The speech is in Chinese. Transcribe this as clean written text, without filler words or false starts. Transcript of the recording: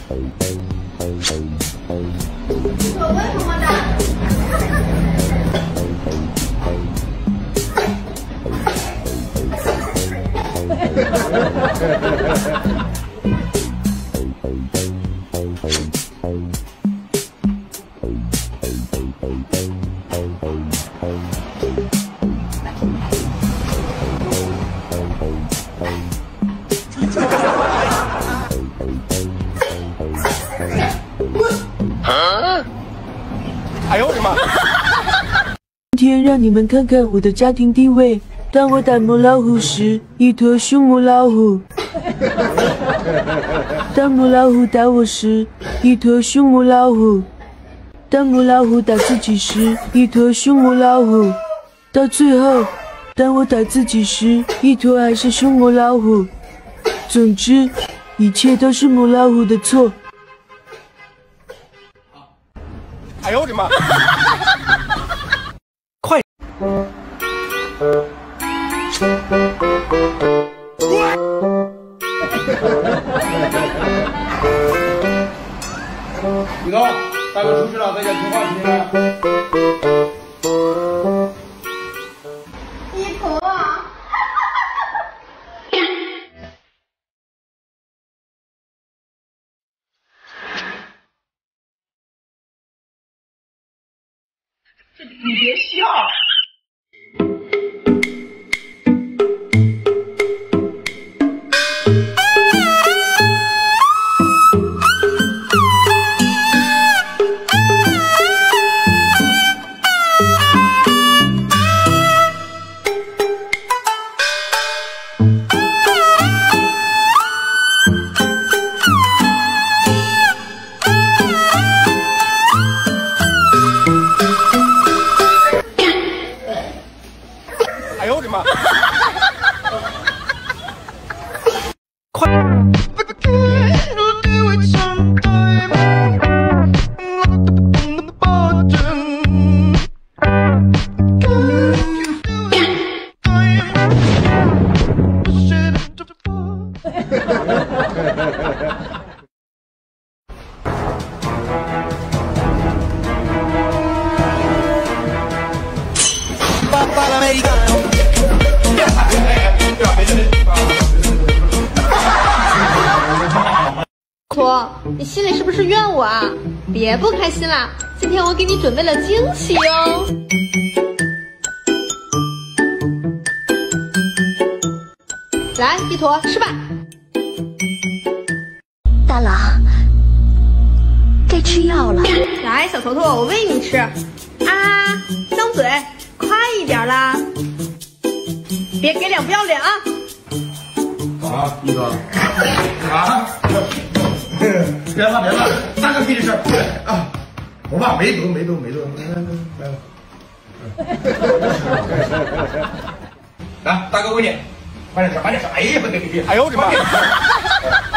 我为什么的？ 哎呦我的妈！ 今天让你们看看我的家庭地位。当我打母老虎时，一坨凶母老虎；当母老虎打我时，一坨凶母老虎；当母老虎打自己时，一坨凶母老虎；到最后，当我打自己时，一坨还是凶母老虎。总之，一切都是母老虎的错。 哎呦我的妈！快！ 李总，大哥出去了，在家听话听着。 一坨。 你别笑。哎呦我的妈！快！ 坨，你心里是不是怨我啊？别不开心啦，今天我给你准备了惊喜哟。来，一坨吃吧。 大郎，该吃药了。 来，小坨坨，我喂你吃。啊，张嘴，快一点啦！别给脸不要脸啊！ 啊，一哥。啊！别了别了，大哥给你吃啊！我爸没得，来，大哥喂你，慢点吃，慢点吃。哎呀，不对， 哎呦我的妈！